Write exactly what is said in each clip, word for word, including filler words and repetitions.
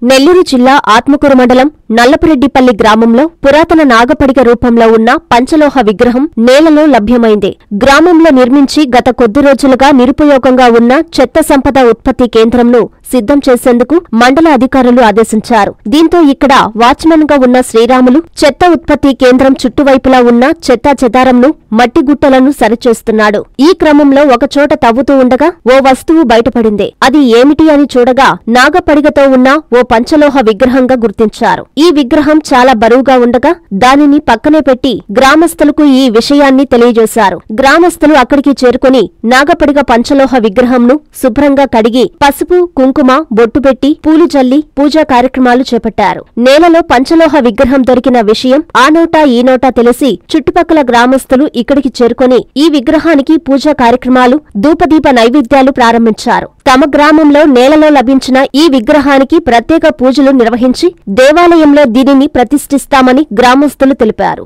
నెల్లూరు జిల్లా ఆత్మకూరు మండలం నల్లపురెడ్డిపల్లి గ్రామంలో పురాతన నాగపడిగ రూపంలో ఉన్న పంచలోహ విగ్రహం నేలలో లభ్యమైంది. గ్రామంలో నిర్మించి గత కొద్ది రోజులుగా నిరుపయోగంగా ఉన్న చెత్త సంపద ఉత్పత్తి కేంద్రంను సిద్ధం చేసేందుకు మండల అధికారులు ఆదేశించారు. దీంతో ఇక్కడ వాచ్మెన్ గా ఉన్న శ్రీరాములు చెత్త ఉత్పత్తి కేంద్రం చుట్టువైపులా ఉన్న చెత్తా చెదారంను మట్టి గుట్టలను సరిచేస్తున్నాడు. ఈ క్రమంలో ఒకచోట తవ్వుతూ ఉండగా ఓ వస్తువు బయటపడింది. అది ఏమిటి అని చూడగా నాగపడిగతో ఉన్న ఓ పంచలోహ విగ్రహంగా గుర్తించారు. ఈ విగ్రహం చాలా బరువుగా ఉండగా దానిని పక్కనే పెట్టి గ్రామస్తులకు ఈ విషయాన్ని తెలియజేశారు. గ్రామస్తులు అక్కడికి చేరుకుని నాగపడిగ పంచలోహ విగ్రహంను శుభ్రంగా కడిగి పసుపు కుంకుమ బొట్టు పెట్టి పూలు జల్లి పూజా కార్యక్రమాలు చేపట్టారు. నేలలో పంచలోహ విగ్రహం దొరికిన విషయం ఆ నోటా ఈ నోటా తెలిసి చుట్టుపక్కల గ్రామస్తులు ఇక్కడికి చేరుకుని ఈ విగ్రహానికి పూజా కార్యక్రమాలు ధూపదీప నైవేద్యాలు ప్రారంభించారు. తమ గ్రామంలో నేలలో లభించిన ఈ విగ్రహానికి ప్రత్యేక పూజలు నిర్వహించి దేవాలయంలో దీనిని ప్రతిష్ఠిస్తామని గ్రామస్తులు తెలిపారు.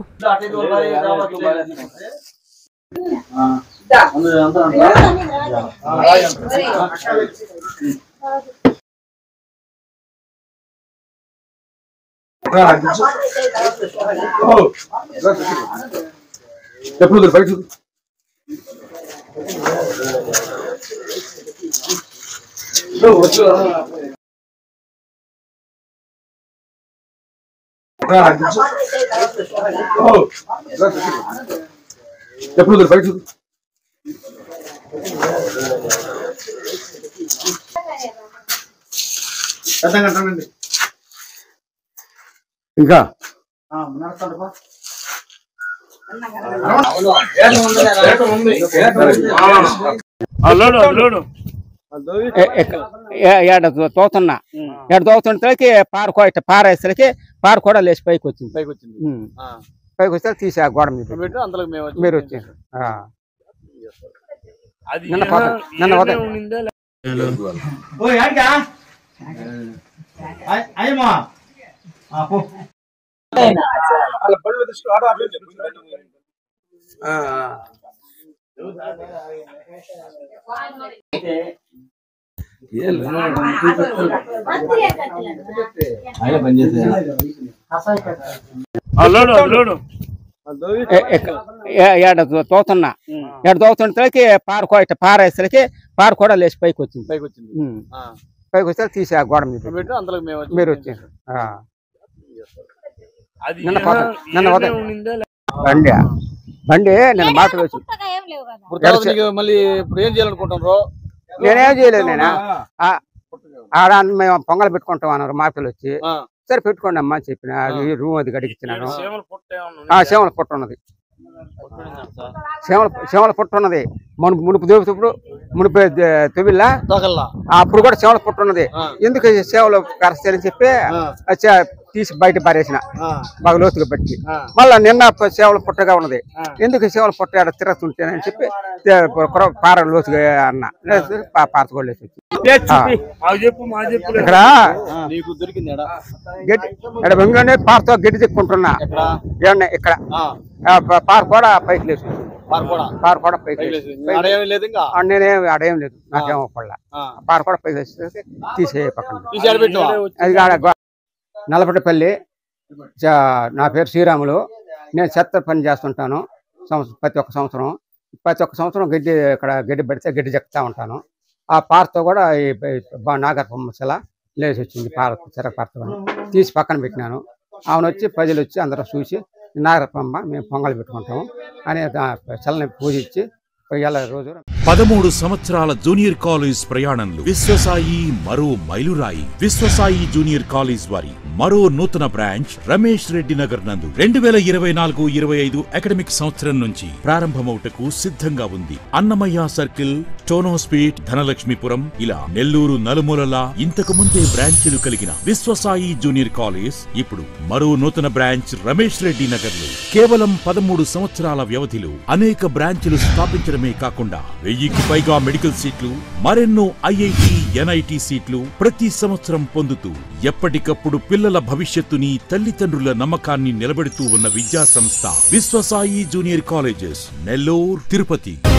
ఎప్పుడు బయట ఇంకా తోతున్నా ఎడ తోతుంటే పారకో ఇట్లా పారేసరికి పార కూడా లేచి పైకి వచ్చింది పైకి వచ్చింది పైకి వస్తే తీసి ఆ గోడ మీద మీరు వచ్చారు. తోతున్నా ఎడ తోతుంటే పారకో ఇట్లా పారేసరికి పార కూడా లేచి పైకి వచ్చింది పైకి వచ్చింది పైకి వస్తే తీసి ఆ గోడ మీద మీరు వచ్చారు. బండి బండి నేను మాటలు వచ్చి మళ్ళీ ఇప్పుడు ఏం చేయాలనుకుంటున్నారు? నేనేం చేయలేదు. నేను ఆడ మేము పొంగల్ పెట్టుకుంటాం అన్నారు మాటలు వచ్చి. సరే పెట్టుకోండి అమ్మా అని చెప్పిన రూమ్ అది గడికిచ్చినాను. సేవల పుట్ట ఉన్నది సేవల సేవల పుట్ట ఉన్నది మునుపు మునుపు దేవుడు మునుపు తొవిల్లా అప్పుడు కూడా సేవల పుట్ట ఉన్నది. ఎందుకు సేవలు కరస్తారని చెప్పి తీసి బయట పారేసిన బాగా లోతుగా పెట్టి మళ్ళా నిన్న సేవల పుట్టగా ఉన్నది. ఎందుకు సేవల పుట్ట ఆడ తిరుగుతుంటేనని చెప్పి పార లోతుగా అన్న పారతకోలేసి ఇక్కడ గడ్డి వెంగనే పారతో గడ్డి తిక్కుంటున్నా ఇక్కడ పార కూడా పైకి లేచి పార కూడా పైకి నేనేం అడేం లేదు నాకేమో పడలా పార కూడా పైకి లేచి తీసే పక్కన అది నల్లపరెడ్డిపల్లి. నా పేరు శ్రీరాములు. నేను చెత్త పని చేస్తుంటాను ప్రతి ఒక్క సంవత్సరం. ప్రతి ఒక్క సంవత్సరం గడ్డి ఇక్కడ గడ్డి పెడితే గడ్డి చెక్తా ఉంటాను. ఆ పారతో కూడా ఈ నాగర్ సమస్యల లేచి వచ్చింది పార చెర పారతో తీసి పక్కన పెట్టినాను. ఆమెను వచ్చి ప్రజలు వచ్చి అందరూ చూసి నాగరపమ్మ మేము పొంగలు పెట్టుకుంటాము అనే చల్లని పూజ ఇచ్చి రోజు పదమూడు సంవత్సరాల జూనియర్ కాలేజ్ ప్రయాణంలో విశ్వసాయి మరో మైలురాయి. విశ్వసాయి జూనియర్ కాలేజ్ వారి మరో నూతన బ్రాంచ్ రమేష్ రెడ్డి నగర్ నందు రెండు వేల ఇరవై నాలుగు ఇరవై ఐదు అకాడమిక్ సంవత్సరం నుంచి ప్రారంభమవుటకు సిద్ధంగా ఉంది. అన్నమయ్య సర్కిల్, టోనోస్పీట్, ధనలక్ష్మీపురం ఇలా నెల్లూరు నలుమూలలా ఇంతకు ముందే బ్రాంచీలు కలిగిన విశ్వసాయి జూనియర్ కాలేజ్ ఇప్పుడు మరో నూతన బ్రాంచ్ రమేష్ రెడ్డి నగర్ లో కేవలం పదమూడు సంవత్సరాల వ్యవధిలో అనేక బ్రాంచీలు స్థాపించడమే కాకుండా వెయ్యికి పైగా మెడికల్ సీట్లు, మరెన్నో ఐఐటి, ఎన్ఐటి సీట్లు ప్రతి సంవత్సరం పొందుతూ ఎప్పటికప్పుడు పిల్లల భవిష్యత్తుని, తల్లిదండ్రుల నమ్మకాన్ని నిలబెడుతూ ఉన్న విద్యా సంస్థ విశ్వసాయి జూనియర్ కాలేజెస్ నెల్లూరు, తిరుపతి.